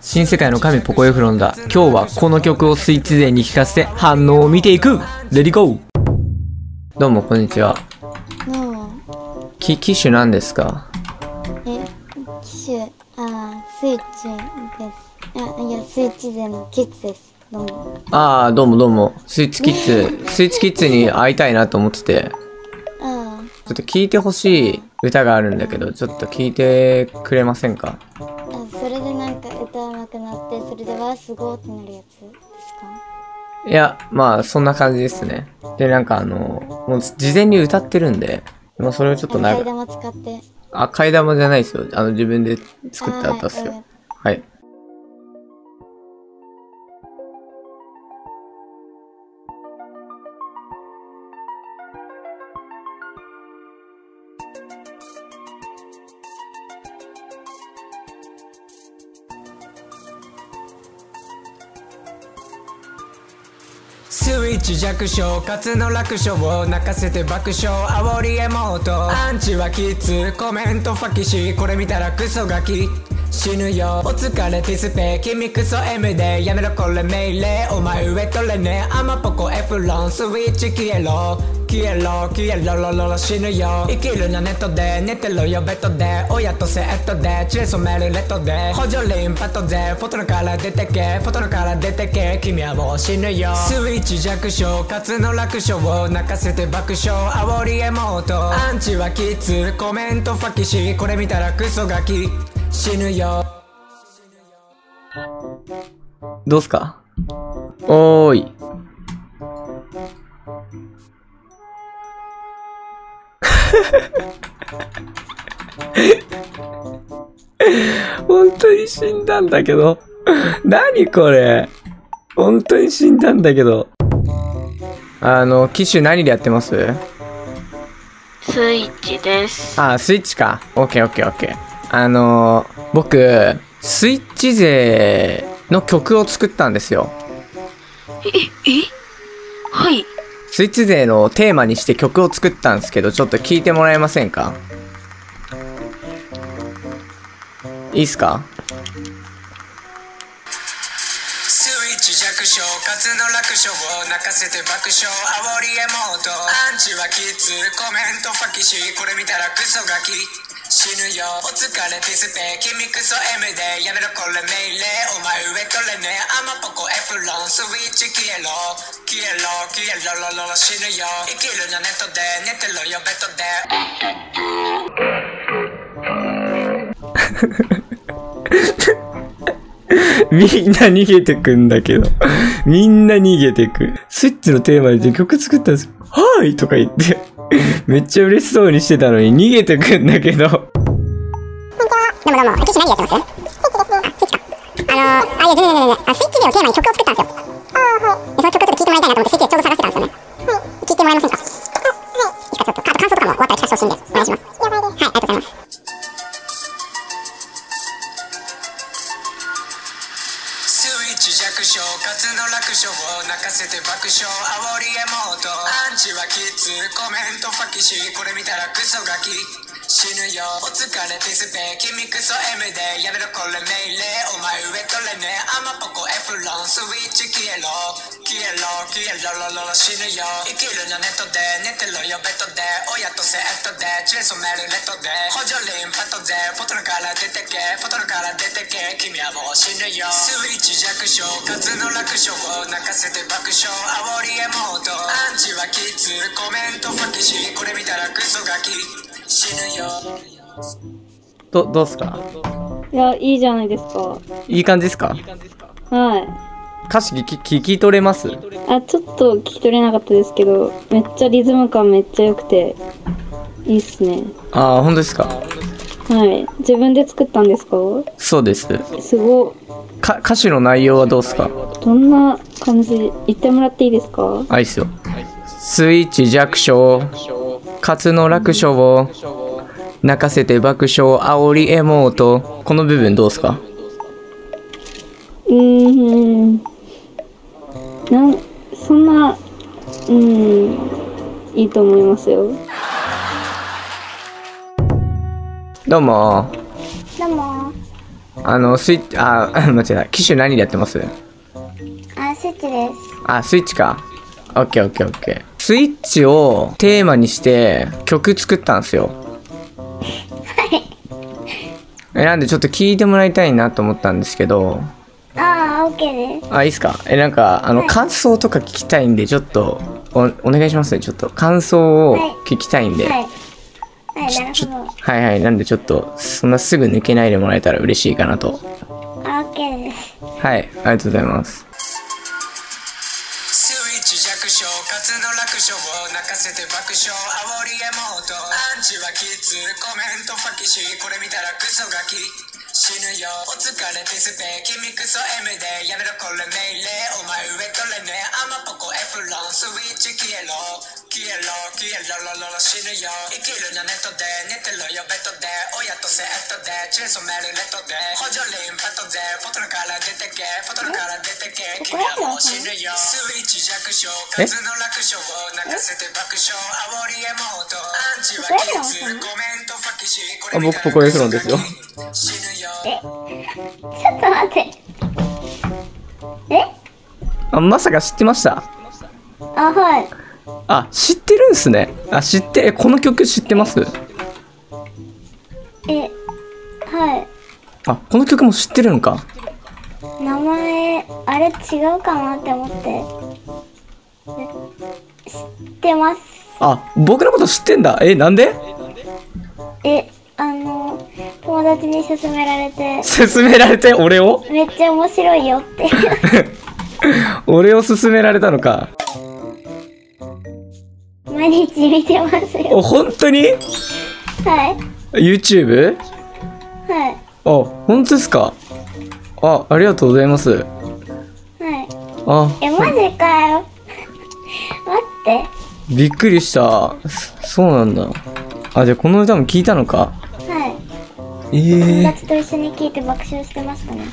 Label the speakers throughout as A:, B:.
A: 新世界の神ポコエフロンだ。今日はこの曲をスイッチ勢に聴かせて反応を見ていく。レディゴー。どうもこんにちは。
B: どうも。
A: 機種なんですか？
B: 機種、スイッチです。いや、スイッチ勢のキッズです。どうも。
A: どうもどうも。スイッチキッズに会いたいなと思ってて。ちょっと聴いてほしい歌があるんだけど、ちょっと聴いてくれませんか？
B: それでなんか歌わなくなって、それでわーすごーってなるやつですか？
A: いや、まあそんな感じですね。で、なんかもう事前に歌ってるんで、まあそれをちょっと
B: 替え玉使って。
A: 替え玉じゃないですよ。自分で作った歌ですよ。はい。
C: スイッチ弱小かつの楽勝を泣かせて爆笑煽りエモートアンチはキッズコメントファキシこれ見たらクソガキ死ぬよお疲れディスペ君クソ M でやめろこれ命令お前上取れねアマポコエフロンスイッチ消えろ消えろロロロ死ぬよ生きるなネットで寝てろよベッドで親とセットで血で染めるレッドで補助リンパとぜフォトのから出てけフォトのから出てけ君はもう死ぬよスイッチ弱小かつの楽勝を泣かせて爆笑煽りエモートアンチはキッズコメントファキシこれ見たらクソガキ死ぬよ
A: どうすか？おーい。本当に死んだんだけど。何これ。本当に死んだんだけど。機種何でやってます？
D: スイッチです。
A: スイッチか。オッケー。僕、スイッチ勢の曲を作ったんですよ。
D: はい。
A: スイッチ勢のテーマにして曲を作ったんですけど、ちょっと聴いてもらえませんか？いいっすか？
C: スイッチ弱小かつの楽勝を泣かせて爆笑煽りエモートアンチはキッズコメントファキシこれ見たらクソガキ死ぬよお疲れディスペ君クソ M でやめろこれ命令お前上取れねアマポコエフロンスイッチ消えろロロロ死ぬよ生きるなネットで寝てろよベッド
A: みんな逃げてくんだけど。みんな逃げてく。スイッチのテーマで曲作ったんですよ。はーいとか言って。めっちゃ嬉しそうにしてたのに逃げてくんだけど。
E: どうも。機種何やってます？スイッチか。全然。スイッチ勢をテーマに曲を作ったんですよ。その曲ちょっと聴いてもらいたいなと思ってスイッチでちょうど探してたんですよね。聴いてもらえませんか？いいですか、ちょっと。あと感想とかも終わったら聞かせてほしいんで、お願いします。はい、ありがとうございます。
C: 弱小かつの楽勝を泣かせて爆笑煽りエモートアンチはキッズコメントファキシこれ見たらクソガキ死ぬよお疲れディスペ君クソ M でやめろこれ命令お前上取れねアマポコエフロンスイッチ消えろロロロ死ぬよ生きるなネットで寝てろよベッドで親とセットで血で染めるレッドで補助リンパとぜフォトのから出てけフォトのから出てけ君はもう死ぬよスイッチ弱小かつの楽勝を泣かせて爆笑煽りエモートアンチはキッズコメントファキシこれ見たらクソガキ死ぬよ
A: どうすか？
F: いや、いいじゃないですか。
A: いい感じですか？
F: はい。
A: 歌詞聞き取れます？
F: ちょっと聞き取れなかったですけど、めっちゃリズム感めっちゃ良くて、いいっすね。
A: 本当ですか？
F: はい。自分で作ったんですか？
A: そうです。
F: すご。
A: 歌詞の内容はどうですか？
F: どんな感じ言ってもらっていいですか？
A: いいっすよ。スイッチ弱小かつの楽勝を泣かせて爆笑煽りエモートこの部分どうですか？
F: そんな、いいと思いますよ。
A: どうも。
E: どうも。
A: スイッチ、間違えた。機種何でやってます？
B: あ、スイッチです。
A: あ、スイッチか。オッケーオッケーオッケー。スイッチをテーマにして曲作ったんですよ。なんでちょっと聞いてもらいたいなと思ったんですけど。
B: ああ、オッケーです。
A: あ、いいっすか？なんか、感想とか聞きたいんで、ちょっと、お願いしますね。ちょっと、感想を聞きたいんで。
B: はい。はい、なるほど。
A: はいはい。なんでちょっと、そんなすぐ抜けないでもらえたら嬉しいかなと。
B: あ、オッケーです。
A: はい、ありがとうございます。
C: スイッチ弱小かつの楽勝を泣かせて爆笑煽りエモートアンチはキッズコメントファキシこれ見たらクソガキ死ぬよお疲れテスペ君クソ M でやめろこれ命令お前上取れねアマポコエフロンスイッチ消えろ消えろ消えろロロロ死ぬよ生きるのネットで寝てろよベッドで親とセットでチェンソーメルレットで補助リンパトでフォトナから出てけフォトナから出てけ君はもう死ぬよスイッチ弱小かつの楽勝を泣かせて爆笑煽りエモートアンチはキッズコメントファキシこれ見たら
A: 僕ポコエフロンですよ。
C: 死ぬよ
B: ちょっと待って。
A: まさか知ってました？
B: あ、はい。
A: あ、知ってるんすね。知って、この曲知ってます？
B: はい。
A: この曲も知ってるんか。
B: 名前、あれ違うかなって思って。知ってます。
A: 僕のこと知ってんだ。なんで？
B: 友達に勧められて。
A: 勧められて、俺を？
B: めっちゃ面白いよって。
A: 俺を勧められたのか。
B: 毎日見てますよ。
A: 本当に？
B: はい。
A: YouTube？
B: はい。
A: 本当ですか？ありがとうございます。
B: はい。マジかよ。待って。
A: びっくりした。そうなんだ。じゃあこの歌も聞いたのか？
B: はい。友達と一緒に聞いて爆笑してました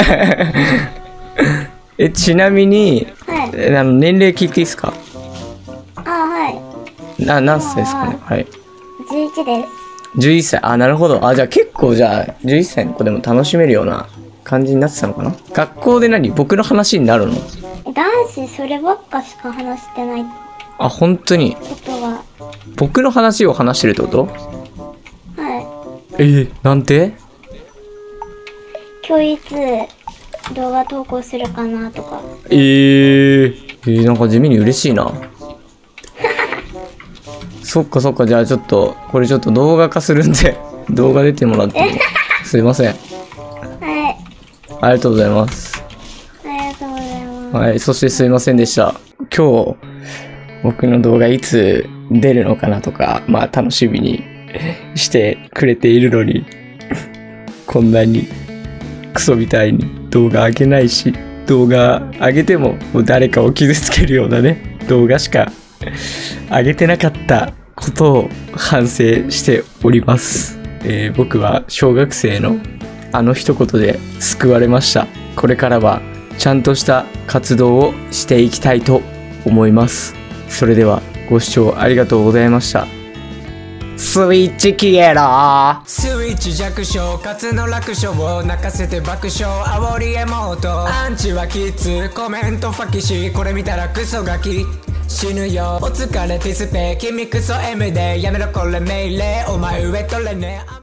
B: ね。
A: ちなみに、
B: はい。
A: 年齢聞いていいですか？
B: はい。
A: 何歳ですかね？はい。
B: 11です。
A: 11歳。なるほど。じゃあ結構11歳の子でも楽しめるような感じになってたのかな？学校で僕の話になるの？
B: 男子そればっかしか話してない
A: 本当に？
B: ことは。
A: 僕の話を話してるってこと？
B: はい。
A: なんて？
B: 今日いつ動画投稿するかなとか。
A: なんか地味に嬉しいな。そっか。じゃあちょっと、これちょっと動画化するんで、動画出てもらっても。すいません。
B: はい。
A: ありがとうございます。
B: ありがとうございます。
A: はい、そしてすいませんでした。今日、僕の動画いつ出るのかなとか、楽しみにしてくれているのに、こんなにクソみたいに動画上げないし、動画上げてももう誰かを傷つけるようなね、動画しか上げてなかったことを反省しております。僕は小学生の一言で救われました。これからはちゃんとした活動をしていきたいと思います。それではご視聴ありがとうございました。スイッチ消えろ。
C: スイッチ弱小かつの楽勝を泣かせて爆笑煽りエモートアンチはキッズコメントファキシこれ見たらクソガキ死ぬよお疲れティスペ君クソ M でやめろこれ命令お前上取れね